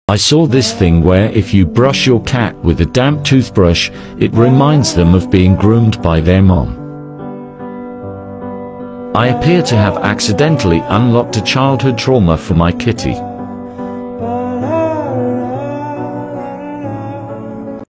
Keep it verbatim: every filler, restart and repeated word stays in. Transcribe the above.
I saw this thing where if you brush your cat with a damp toothbrush, it reminds them of being groomed by their mom. I appear to have accidentally unlocked a childhood trauma for my kitty.